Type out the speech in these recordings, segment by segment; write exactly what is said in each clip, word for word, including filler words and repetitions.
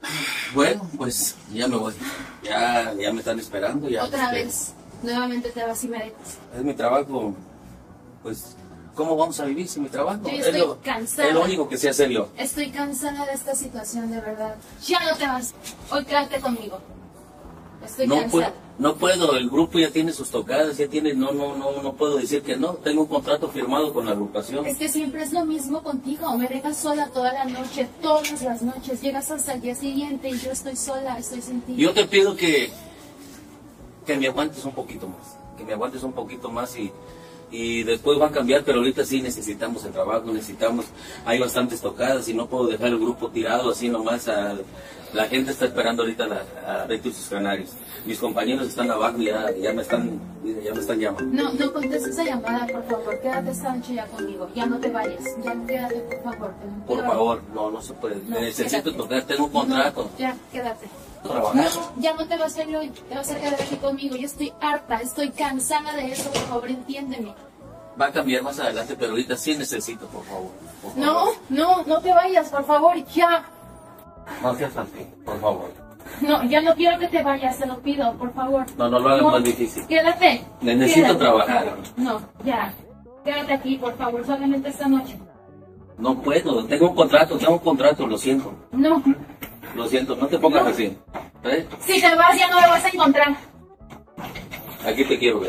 Bueno, pues ya me voy. Ya, ya me están esperando. Ya, Otra este, vez, nuevamente te vas y me dejas. Es mi trabajo. Pues, ¿cómo vamos a vivir sin mi trabajo? Yo Es estoy lo, cansada. es lo único que sé hacer yo. Estoy cansada de esta situación, de verdad. Ya no te vas. Hoy quédate conmigo. Estoy No cansada. puedo, no puedo, el grupo ya tiene sus tocadas, ya tiene, no, no, no, no puedo decir que no. Tengo un contrato firmado con la agrupación. Es que siempre es lo mismo contigo. Me dejas sola toda la noche, todas las noches. Llegas hasta el día siguiente y yo estoy sola, estoy sin ti. Yo te pido que, que me aguantes un poquito más, que me aguantes un poquito más y, y después va a cambiar, pero ahorita sí necesitamos el trabajo, necesitamos, hay bastantes tocadas y no puedo dejar el grupo tirado así nomás. A, la gente está esperando ahorita la, a Beto y sus canarios. Mis compañeros están abajo y ya, ya me están, ya me están llamando. No, no contestes esa llamada, por favor. Quédate esta noche ya conmigo. Ya no te vayas. Ya quédate, por favor. Te lo Por pido. favor, no, no se puede. No, Necesito quédate. tocar, tengo un contrato. No, ya, quédate. Trabajar. No, ya no te vas a ir hoy. Te vas a quedar aquí conmigo. Yo estoy harta, estoy cansada de eso. Por favor, entiéndeme. Va a cambiar más adelante, pero ahorita sí necesito, por favor. Por favor. No, no, no te vayas, por favor, ya. No seas así, por favor. No, ya no quiero que te vayas, te lo pido, por favor. No, no lo hagas más difícil. Quédate. Necesito quédate, trabajar. por favor. No, ya. Quédate aquí, por favor, solamente esta noche. No puedo, tengo un contrato, tengo un contrato, lo siento. No. Lo siento, no te pongas No. así. ¿Eh? Si te vas, ya no me vas a encontrar. Aquí te quiero ver.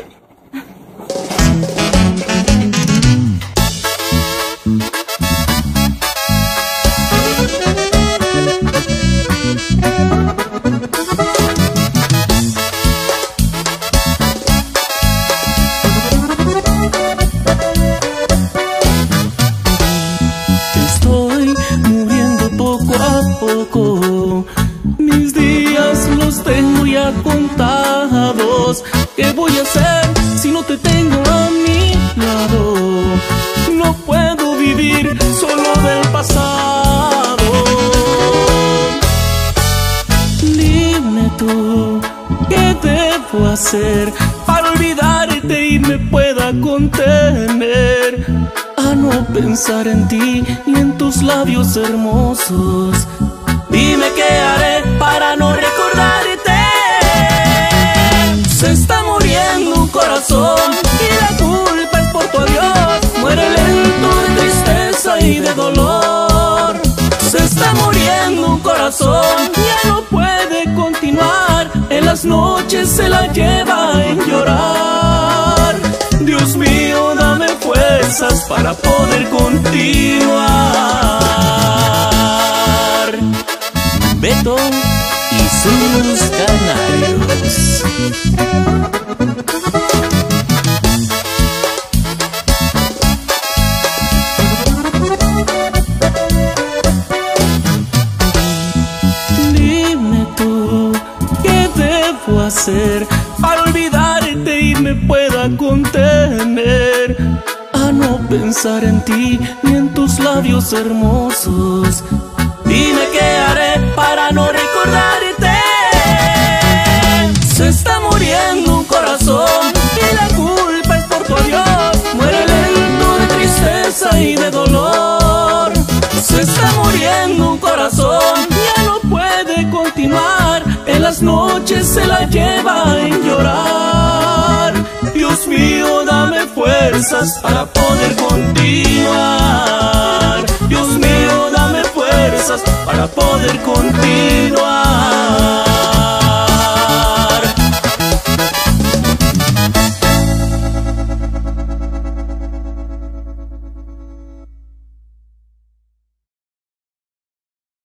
Estoy muriendo poco a poco, mis días los tengo ya contados. ¿Qué voy a hacer si no te tengo a mi lado? No puedo vivir solo del pasado. Dime tú, ¿qué debo hacer para olvidarte y me pueda contener? A no pensar en ti ni en tus labios hermosos. Dime qué haré para no recordarte. Se está muriendo un corazón y la culpa es por tu adiós. Muere lento de tristeza y de dolor. Se está muriendo un corazón, ya no puede continuar. En las noches se la lleva en llorar. Dios mío, dame fuerzas para poder continuar. Beto y sus canarios. Dime tú, ¿qué debo hacer para olvidarte y me pueda contener? A no pensar en ti ni en tus labios hermosos. Dime qué haré para no recordarte. Se está muriendo un corazón y la culpa es por tu adiós. Muere lento de tristeza y de dolor. Se está muriendo un corazón, ya no puede continuar. En las noches se la lleva en llorar. Dios mío, dame fuerzas para poder continuar. Dios mío, dame fuerzas para poder continuar.